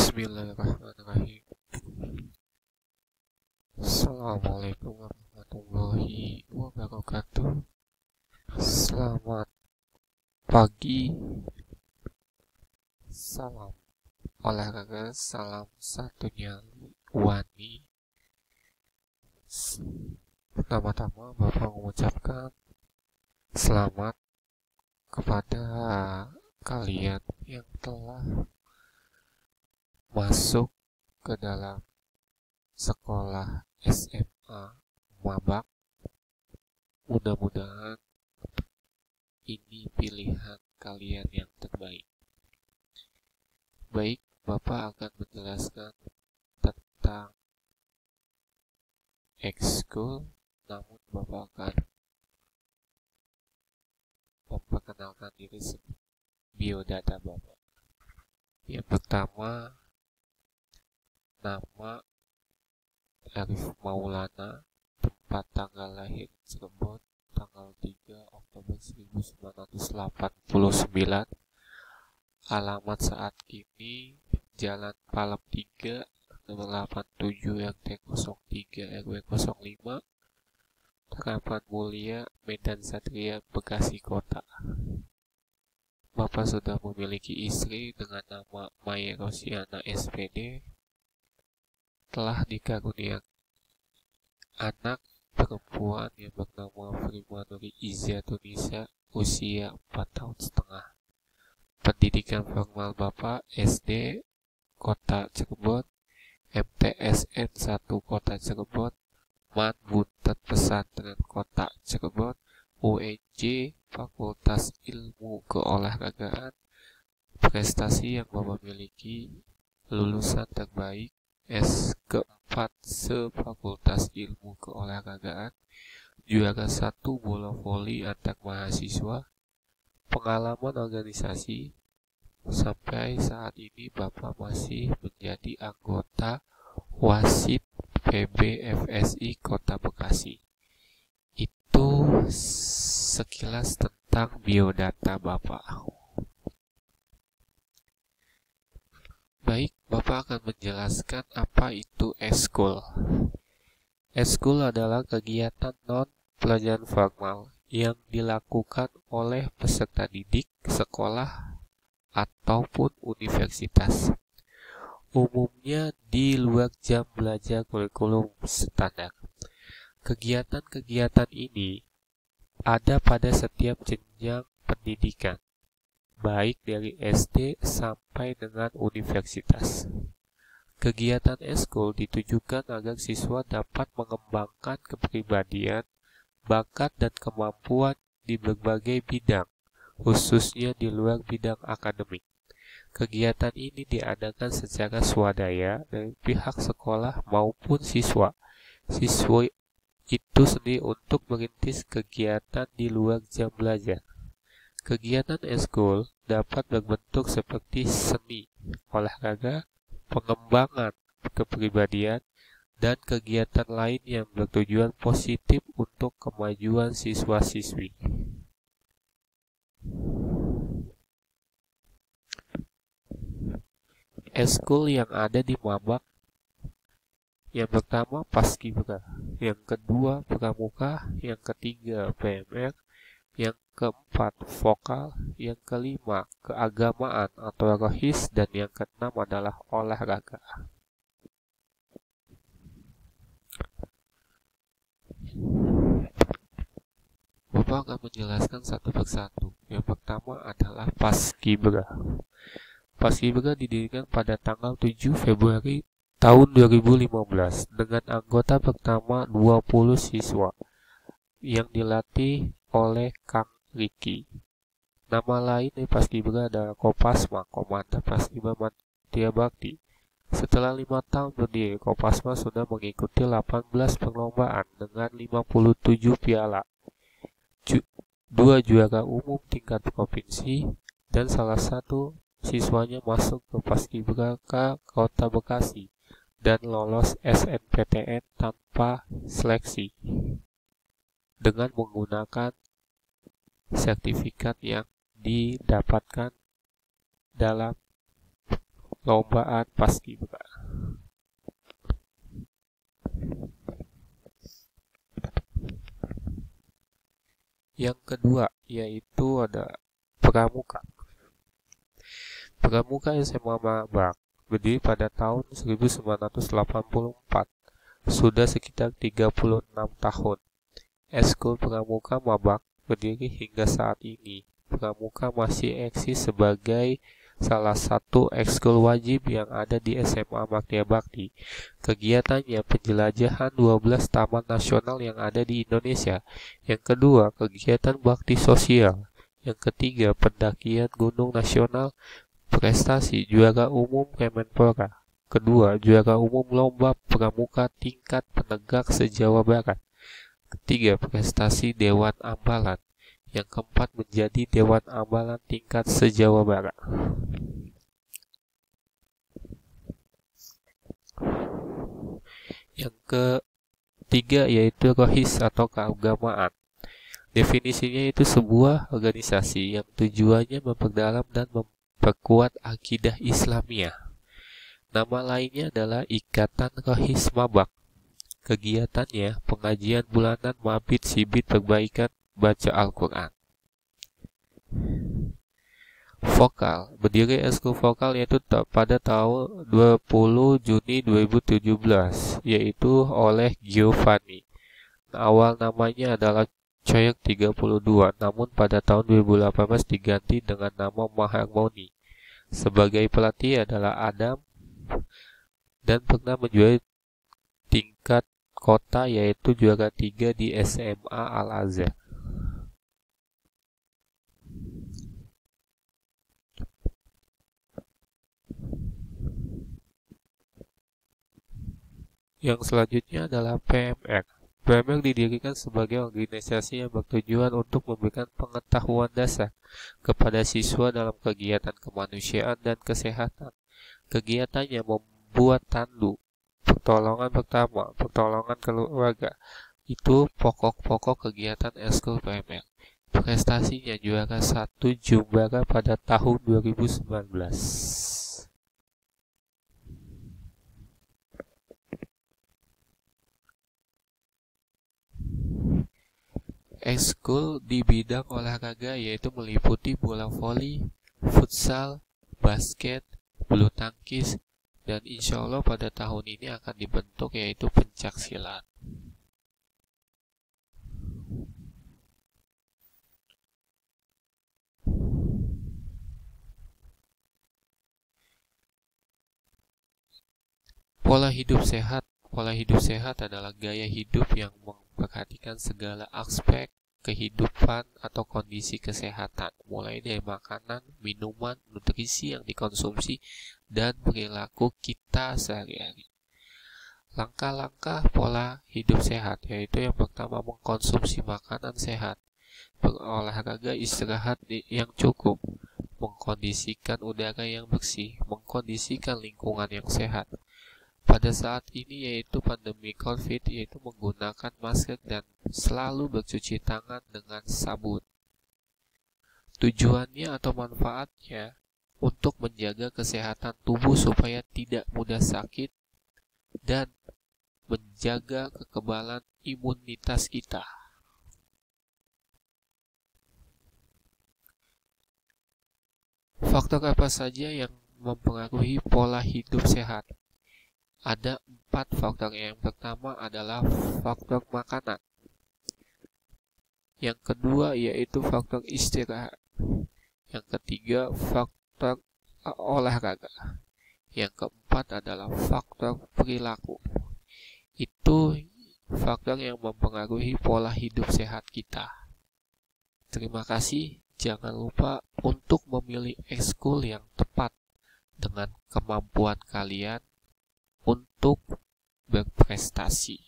Bismillahirrahmanirrahim. Assalamualaikum warahmatullahi wabarakatuh. Selamat pagi. Salam olahraga, salam satunya Wani. Pertama-tama Bapak mengucapkan selamat kepada kalian yang telah masuk ke dalam sekolah SMA Mabak. Mudah-mudahan ini pilihan kalian yang terbaik. Baik, Bapak akan menjelaskan tentang ekskul, namun Bapak akan memperkenalkan diri biodata Bapak. Yang pertama, nama Arif Maulana, tempat tanggal lahir Cirebon, tanggal 3 Oktober 1989, alamat saat kini Jalan Palem 3, nomor 87 RT 03 RW 05, Harapan Mulia, Medan Satria, Bekasi Kota. Bapak sudah memiliki istri dengan nama Maya Rosiana SPD, telah dikaruniakan anak perempuan yang bernama Frimanuri Izia Tunisa, usia 4 tahun setengah. Pendidikan formal Bapak SD Kota Cirebon, MTSN 1 Kota Cirebon, MAN Buntet Pesantren Kota Cirebon, UNJ Fakultas Ilmu Keolahragaan. Prestasi yang Bapak miliki: lulusan terbaik S keempat se-Fakultas Ilmu Keolahragaan, juara 1 bola voli antar mahasiswa. Pengalaman organisasi: sampai saat ini Bapak masih menjadi anggota Wasit PBFSI Kota Bekasi. Itu sekilas tentang biodata Bapak. Baik, Bapak akan menjelaskan apa itu ekskul. Ekskul adalah kegiatan non-pelajaran formal yang dilakukan oleh peserta didik, sekolah, ataupun universitas. Umumnya di luar jam belajar kurikulum standar. Kegiatan-kegiatan ini ada pada setiap jenjang pendidikan, baik dari SD sampai dengan universitas. Kegiatan ekskul ditujukan agar siswa dapat mengembangkan kepribadian, bakat, dan kemampuan di berbagai bidang, khususnya di luar bidang akademik. Kegiatan ini diadakan secara swadaya dari pihak sekolah maupun siswa. Siswa itu sendiri untuk merintis kegiatan di luar jam belajar. Kegiatan ekskul dapat berbentuk seperti seni, olahraga, pengembangan kepribadian, dan kegiatan lain yang bertujuan positif untuk kemajuan siswa-siswi. Ekskul yang ada di Mabak: yang pertama Paskibra, yang kedua Pramuka, yang ketiga PMR, yang keempat vokal, yang kelima keagamaan atau rohis, dan yang keenam adalah olahraga. Bapak akan menjelaskan satu persatu. Yang pertama adalah Paskibra. Paskibra didirikan pada tanggal 7 Februari tahun 2015 dengan anggota pertama 20 siswa yang dilatih oleh Kang Riki. Nama lain dari Paskibra adalah Kopasma, Komanda Paskibra Mantira Bakti. Setelah 5 tahun berdiri, Kopasma sudah mengikuti 18 perlombaan dengan 57 piala, 2 juara umum tingkat provinsi, dan salah satu siswanya masuk ke Paskibra Kota Bekasi dan lolos SNPTN tanpa seleksi dengan menggunakan sertifikat yang didapatkan dalam perlombaan paskibra. Yang kedua yaitu ada pramuka. Pramuka SMA Mabak berdiri pada tahun 1984. Sudah sekitar 36 tahun. Ekskul Pramuka Mabak berdiri hingga saat ini. Pramuka masih eksis sebagai salah satu ekskul wajib yang ada di SMA Magdia Bakti. Kegiatannya penjelajahan 12 taman nasional yang ada di Indonesia. Yang kedua, kegiatan bakti sosial. Yang ketiga, pendakian gunung nasional. Prestasi juara umum Kemenpora. Kedua, juara umum lomba pramuka tingkat penegak se-Jawa Barat. Ketiga, prestasi Dewan Ambalan. Yang keempat, menjadi Dewan Ambalan tingkat se-Jawa Barat. Yang ketiga yaitu rohis atau keagamaan. Definisinya itu sebuah organisasi yang tujuannya memperdalam dan memperkuat akidah Islamiyah. Nama lainnya adalah Ikatan Rohis Mabak. Kegiatannya pengajian bulanan, mabit, sibit, perbaikan, baca Al-Quran. Vokal, berdiri ekskul vokal yaitu pada tahun 20 Juni 2017, yaitu oleh Giovanni. Awal namanya adalah Coyok 32, namun pada tahun 2018 diganti dengan nama Maharmoni. Sebagai pelatih adalah Adam dan pernah menjuarai tingkat kota yaitu juara 3 di SMA Al-Azhar. Yang selanjutnya adalah PMR. PMR didirikan sebagai organisasi yang bertujuan untuk memberikan pengetahuan dasar kepada siswa dalam kegiatan kemanusiaan dan kesehatan. Kegiatannya membuat tandu, pertolongan pertama, pertolongan keluarga. Itu pokok-pokok kegiatan ekskul PMR. Prestasinya juara 1 Jumbara pada tahun 2019. Ekskul di bidang olahraga yaitu meliputi bola voli, futsal, basket, bulu tangkis, dan insya Allah pada tahun ini akan dibentuk yaitu pencaksilat. Pola hidup sehat. Pola hidup sehat adalah gaya hidup yang memperhatikan segala aspek kehidupan atau kondisi kesehatan, mulai dari makanan, minuman, nutrisi yang dikonsumsi, dan perilaku kita sehari-hari. Langkah-langkah pola hidup sehat yaitu yang pertama mengkonsumsi makanan sehat, berolahraga, istirahat yang cukup, mengkondisikan udara yang bersih, mengkondisikan lingkungan yang sehat. Pada saat ini yaitu pandemi COVID, yaitu menggunakan masker dan selalu bercuci tangan dengan sabun. Tujuannya atau manfaatnya untuk menjaga kesehatan tubuh supaya tidak mudah sakit dan menjaga kekebalan imunitas kita. Faktor apa saja yang mempengaruhi pola hidup sehat? Ada 4 faktor. Yang pertama adalah faktor makanan. Yang kedua yaitu faktor istirahat. Yang ketiga faktor olahraga. Yang keempat adalah faktor perilaku. Itu faktor yang mempengaruhi pola hidup sehat kita. Terima kasih. Jangan lupa untuk memilih ekskul yang tepat dengan kemampuan kalian untuk berprestasi.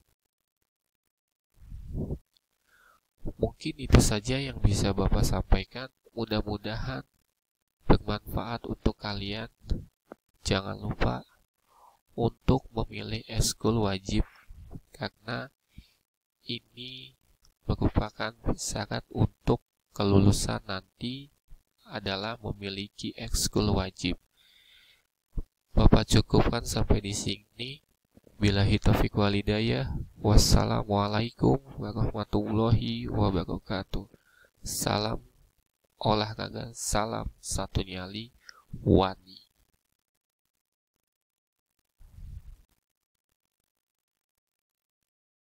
Mungkin itu saja yang bisa Bapak sampaikan. Mudah-mudahan bermanfaat untuk kalian. Jangan lupa untuk memilih ekskul wajib karena ini merupakan syarat untuk kelulusan nanti adalah memiliki ekskul wajib. Bapak cukupkan sampai di sini. Billahi taufiq walhidayah. Wassalamualaikum warahmatullahi wabarakatuh. Salam olahraga, salam satu nyali, Wani.